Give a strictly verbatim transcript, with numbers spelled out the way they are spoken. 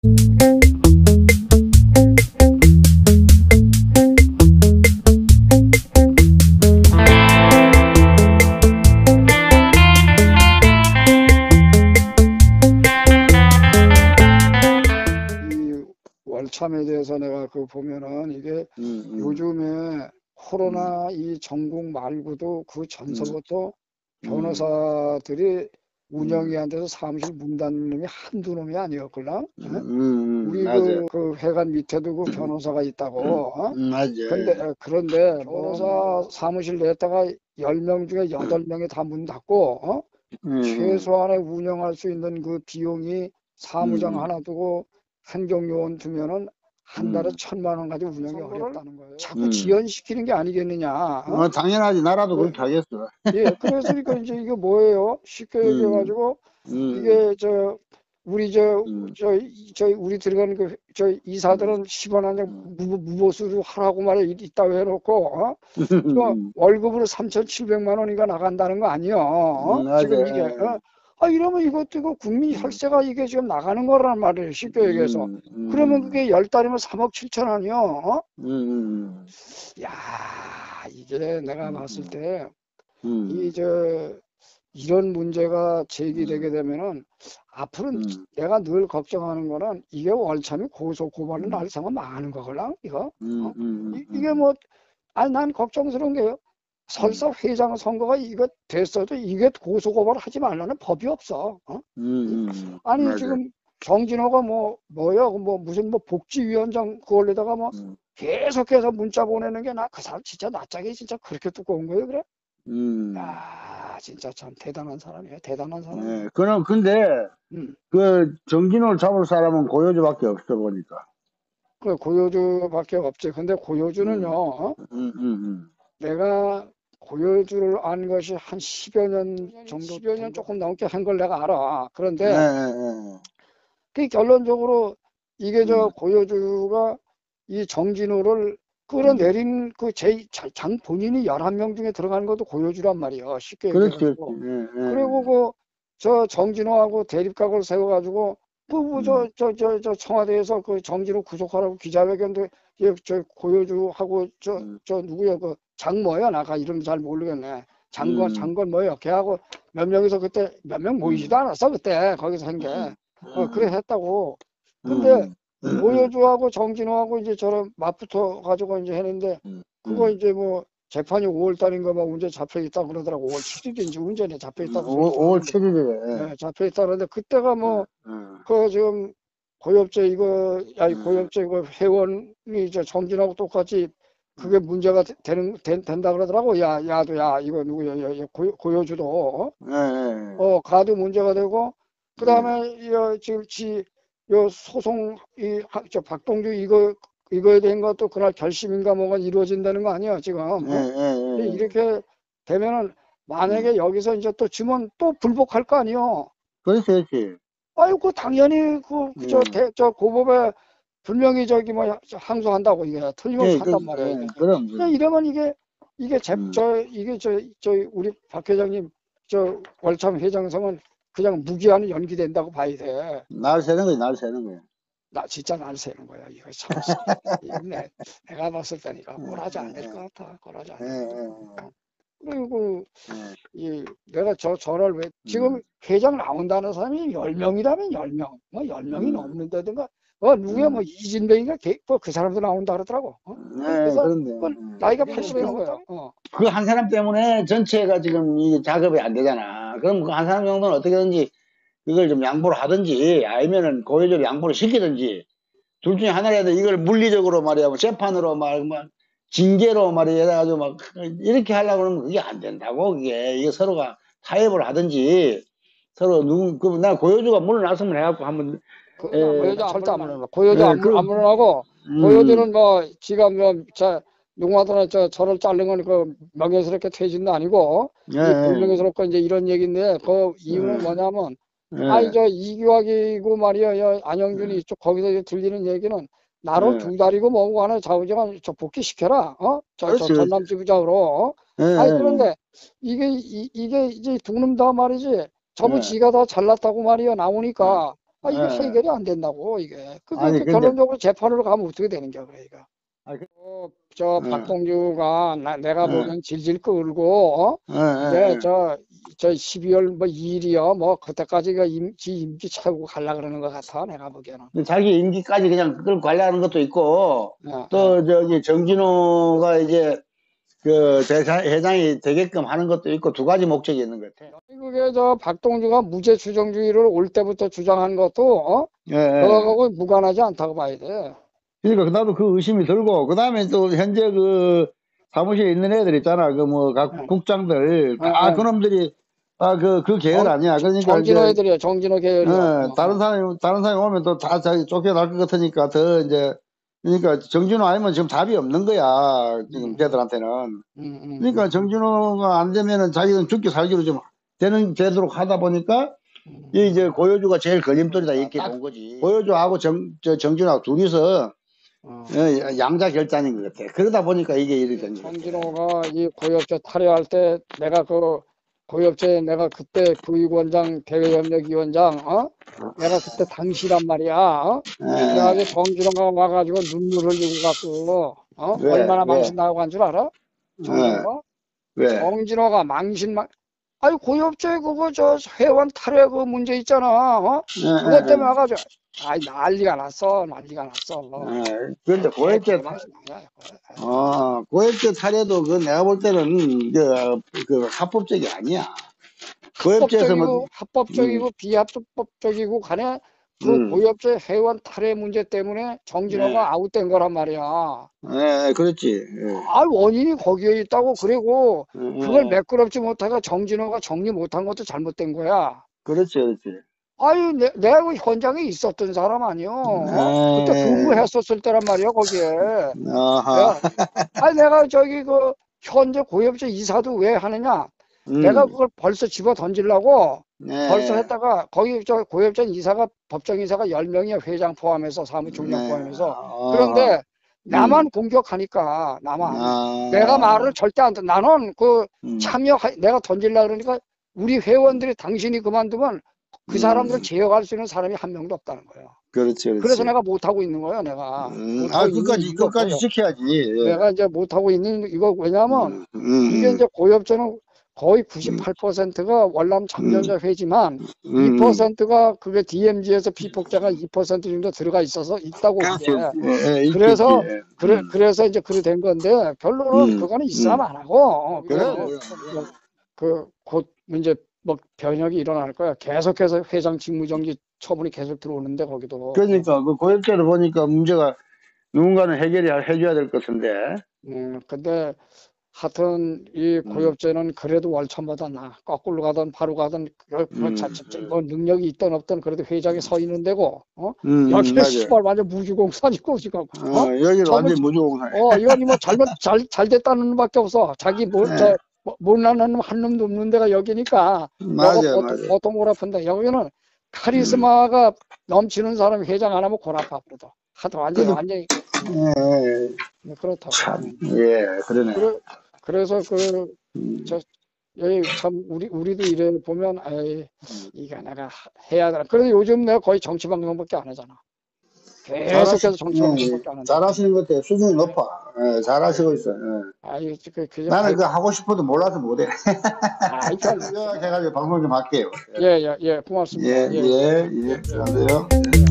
이 월참에 대해서 내가 그 보면은 이게 음, 음. 요즘에 코로나 이 전국 말고도 그 전서부터 음. 변호사들이 운영이 음. 안 돼서 사무실 문 닫는 놈이 한두 놈이 아니었걸랑? 음, 어? 음, 우리 맞아요. 그, 그 회관 밑에도 그 변호사가 있다고. 어? 음, 맞아요. 근데, 어, 그런데 변호사 사무실 냈다가 열 명 중에 여덟 명이 다 문 닫고, 어? 음, 최소한의 운영할 수 있는 그 비용이 사무장 음. 하나 두고 행정요원 두면은 한 달에 음. 천만 원 가지고 운영이 어렵다는 거예요. 자꾸 음. 지연시키는 게 아니겠느냐. 어? 어, 당연하지. 나라도 그, 그렇게 하겠어. 예, 그랬으니까 이제 이게 뭐예요? 쉽게 음. 얘기해가지고 음. 이게 저 우리 저 음. 저 저 우리 들어가는 그 저 이사들은 십 원 한 장 음. 무보수로 하라고 말해 있다고 해놓고 어? 저 음. 월급으로 삼천칠백만 원이가 나간다는 거 아니요? 어? 음, 지금 이게 맞아요. 어? 아 이러면 이것도 이거 국민 음. 혈세가 이게 지금 나가는 거란 말이에요. 쉽게 얘기해서. 음. 음. 그러면 그게 열 달이면 삼억 칠천 원이요. 어? 음. 야 이게 내가 음. 봤을 때 음. 이 저 이런 문제가 제기되게 음. 되면은 앞으로는 음. 내가 늘 걱정하는 거는 이게 월참이 고소 고발을 음. 날 상황 많은 거걸랑 이거 음. 어? 음. 이, 이게 음. 뭐 아니 난 걱정스러운 게요. 설사 회장 선거가 이거 됐어도 이게 고소 고발 하지 말라는 법이 없어. 어? 응? 음. 아니 맞아요. 지금 정진호가 뭐 뭐야 뭐 무슨 뭐 복지위원장 그걸로다가 뭐 음. 계속해서 문자 보내는 게 나 그 사람 진짜 낯짝이 진짜 그렇게 두꺼운 거예요 그래? 음. 야 진짜 참 대단한 사람이에요. 대단한 사람이에요. 네. 그럼 근데 음. 그 정진호를 잡을 사람은 고효주밖에 없어 보니까. 그 고효주밖에 없지. 근데 고효주는요. 음. 어? 음. 음. 내가 고효주를 안 것이 한 십여 년 정도, 십여 년 조금 넘게 한 걸 내가 알아. 예, 그런데 예, 그 결론적으로 이게 저 음. 고효주가 이 정진호를 끌어내린 그 제 장 본인이 열한 명 중에 들어가는 것도 고효주란 말이야. 쉽게 그렇지, 그렇지. 얘기해가지고. 예, 예. 그리고 그 저 정진호하고 대립각을 세워가지고 그저 저 저 저 청와대에서 그 정진호 구속하라고 기자회견도 예, 저 고효주하고 저 음. 저 누구야 그 장뭐야 나가 이름 잘 모르겠네. 장관 음. 장관 뭐야 걔하고 몇 명이서 그때 몇 명 모이지도 않았어 그때 거기서 한 게. 어 그래 했다고. 근데 음. 음. 고효주하고 정진호하고 이제 저런 맞붙어 가지고 이제 했는데 음. 그거 이제 뭐 재판이 오월 달인가 막 언제 잡혀 있다 그러더라고. 오월 칠일인지 언제네 잡혀 있다고 소리 오월 들었는데. 칠 일에. 예, 잡혀 있다 그러는데 그때가 뭐 음. 그 지금 고엽제 이거 아니 음. 고엽제 이거 회원이 저 정진하고 똑같이 그게 문제가 되- 되는 된, 된다 그러더라고. 야 야도 야 이거 누구야 야, 야, 고, 고효주도 어? 예, 예. 어 가도 문제가 되고 그 예. 다음에 요 지금 지 요 소송 이 저 박동주 이거 이거에 대한 것도 그날 결심인가 뭐가 이루어진다는 거 아니야 지금 예, 어? 예, 예. 이렇게 되면은 만약에 음. 여기서 이제 또 주면 또 불복할 거 아니요. 그렇지, 그렇지. 아유, 그 당연히 그 저 음. 대 저 고법에 분명히 저기 뭐 항소한다고 이게 틀림없이 예, 그, 한단 말이야 이게. 예, 그럼, 근데 그럼. 이러면 이게 이게 제, 음. 저 이게 저 저 우리 박 회장님 저 월참 회장성은 그냥 무기한이 연기된다고 봐야 돼. 날 새는 거지, 날 새는 거야. 나 진짜 날 새는 거야. 이거 참 이건 내, 내가 봤을 때니까 꼴하지 않을 것 같아. 꼴하지 예, 않을 것 예, 같아. 그리고 예. 이 내가 저 전화를 왜 지금 음. 회장 나온다는 사람이 열 명이라면 열 명, 뭐 열 명이 음. 넘는다든가 어 누구야 뭐 음. 이진명인가 그, 그 사람도 나온다 그러더라고. 어? 그, 그 예, 사람 그런데. 그 음. 나이가 팔십이 넘어요. 어. 그 한 사람 때문에 전체가 지금 이게 작업이 안 되잖아. 그럼 그 한 사람 정도는 어떻게든지 이걸 좀 양보를 하든지 아니면은 고의적으로 양보를 시키든지 둘 중에 하나라도 이걸 물리적으로 말이야, 뭐 재판으로 막, 막 징계로 말이야, 해가지고 막 이렇게 하려고 하면 그게 안 된다고. 그게 이게 서로가 타협을 하든지 서로 누구 그 나 고효주가 물러났으면 해갖고 한번 그 에, 고효주 절대 안 물러나. 고효주 예, 안, 물- 그, 안 물러나고 음, 고효주는 뭐 지가 뭐저 누구한테나 저 저를 자른 건 그 명예스럽게 퇴진도 아니고 예, 이 예, 불명예스럽고 이제 이런 얘기인데 그 이유는 예, 뭐냐면 아니 예, 저 이규학이고 말이야 여 안영준이 이쪽 거기서 이제 들리는 얘기는 나로 예. 두 달이고 뭐고 하나 좌우지간 저 복귀시켜라 어저 저 그렇지, 그렇지. 전남 지부장으로 어? 예, 아니 예, 그런데 이게 이, 이게 이제 두놈 다 말이지 전부 예, 지가 다 잘났다고 말이야 예, 나오니까 아, 이게 예. 해결이 안 된다고, 이게. 그, 그, 아니, 그 근데- 결론적으로 재판으로 가면 어떻게 되는 거야, 그래, 이거. 아니, 그- 어, 저, 예. 박동주가, 나, 내가 예. 보기엔 질질 끌고, 어? 예, 예, 네, 예. 저, 저 십이월 뭐 이 일이요. 뭐, 그때까지가 임, 지 임기 채우고 갈라 그러는 것 같아, 내가 보기에는. 자기 임기까지 그냥 그걸 관리하는 것도 있고, 어, 또 저기 정진호가 이제 그 대사- 회장이 되게끔 하는 것도 있고 두 가지 목적이 있는 것 같아. 그게 저 박동주가 무죄 추정주의를 올 때부터 주장한 것도, 어? 예, 예. 그거하고 무관하지 않다고 봐야 돼. 그러니까 나도 그 의심이 들고, 그 다음에 또 현재 그 사무실에 있는 애들 있잖아. 그 뭐 각 응. 국장들. 응, 아, 응. 그놈들이, 아, 그, 그 계열 정- 아니야. 그러니까 정진호 이제, 애들이야, 정진호 계열이야. 어, 어, 다른 사람이, 다른 사람이 오면 또 다 자기 쫓겨날 것 같으니까 더 이제, 그러니까 정진호 아니면 지금 답이 없는 거야. 지금 음. 걔들한테는. 음, 음, 그러니까 음, 정진호가 안 되면은 자기는 죽기 살기로 좀 되는, 되도록 하다 보니까, 음. 이 이제 고효주가 제일 걸림돌이다 이렇게 딱- 본 거지. 고효주하고 정, 저 정진호하고 둘이서 어. 어, 양자 결단인 것 같아. 그러다 보니까 이게 일이 된 거야. 정진호가 이 고엽제 탈의할 때 내가 그 고엽제 내가 그때 부위원장 대외협력위원장 어? 내가 그때 당시란 말이야. 어? 그래가지고 정진호가 와가지고 눈물 흘리고 갖고 어? 왜? 얼마나 왜? 망신나고 간 줄 알아? 정진호가? 왜? 정진호가 망신 망 아니 고엽제 그거 저 회원 탈의 그 문제 있잖아. 어? 그것 때문에 와가지고 아이 난리가 났어. 난리가 났어. 어, 그런데 고액제, 타- 망신 나요. 어, 고액제 탈해도 그 내가 볼 때는 그, 그 합법적이 아니야. 고액제에서 뭐, 합법적이고 합법적이고 비합법적이고 간에 그 음. 고엽제 회원 탈의 문제 때문에 정진호가 네. 아웃된 거란 말이야. 예, 그렇지. 예. 아 원인이 거기에 있다고 그리고 예, 그걸 예. 매끄럽지 못하고 정진호가 정리 못한 것도 잘못된 거야. 그렇지, 그렇지. 아유 내, 내가 그 현장에 있었던 사람 아니요. 어? 그때 예. 근무했었을 때란 말이야 거기에. 아하. 내가 아니 내가 저기 그 현재 고엽제 이사도 왜 하느냐? 음. 내가 그걸 벌써 집어 던지려고 예. 벌써 했다가 거기 저 고엽전 이사가 법정 이사가 열 명이야. 회장 포함해서 사무총장 네. 포함해서. 아. 그런데 나만 공격하니까 나만 아. 내가 말을 절대 안 듣. 나는 그 음. 참여 내가 던질라 그러니까 우리 회원들이 당신이 그만두면 그 사람들 음. 제어할 수 있는 사람이 한 명도 없다는 거예요. 그렇지, 그렇지. 그래서 내가 못 하고 있는 거야 내가. 음. 못 아, 하고 있는 끝까지, 이유가 끝까지 없어요. 지켜야지. 예. 내가 이제 못 하고 있는 이거 왜냐면 음, 음, 이게 음. 이제 고엽전은 거의 구십팔 퍼센트가 월남 참전자 회지만 음, 이 퍼센트가 그게 디엠지에서 피폭자가 이 퍼센트 정도 들어가 있어서 있다고 그렇지. 그게. 예, 예, 있지, 그래서 있지. 예. 그래 음. 그래서 이제 그래 된 건데 결론은 음, 그거는 있으면 음. 안 하고 그래, 어, 그래. 그 곧 이제 뭐 변혁이 일어날 거야. 계속해서 회장 직무정지 처분이 계속 들어오는데 거기도. 그러니까 그 고액제를 보니까 문제가 누군가는 해결이 해줘야 될 것 같은데. 음 근데 하여튼 이 음. 고엽제는 그래도 월참보다 나. 거꾸로 가든 바로 가든 그, 그 음. 자칫 뭐 능력이 있든 없든 그래도 회장이 서 있는 데고. 어? 음, 여기는 맞아. 씨발 완전 무주공산이고 지금. 어, 어? 여기는 전부- 완전 무조건사네. 어, 이건 뭐 잘못 잘 잘 됐다는 놈밖에 없어. 자기 뭐, 네. 저, 뭐, 못나는 놈 한 놈도 없는 데가 여기니까. 맞아, 여가 보통, 맞아. 보통 골 아픈데 여기는 카리스마가 넘치는 사람이 회장 안 하면 골 아파 그래도. 하도 완전히 그래도- 완전히 예, 뭐 그렇다고. 참, 예, 그러네. 그래, 그래서 그 음. 저 여기 참 우리 우리도 이래 보면 에이 이게 내가 해야 되나. 그래도 요즘 내가 거의 정치 방송밖에 안 하잖아. 계속해서 정치 예, 방송밖에 안 한다. 잘하시는 것 같아요. 수준이 높아. 예, 잘하시고 있어요. 예. 아이 그, 그, 나는 그 하고 싶어도 몰라서 못해. 아이 별. 해가지고 방송 좀 할게요. 예, 예, 예, 고맙습니다. 예, 예, 예, 안녕하세요.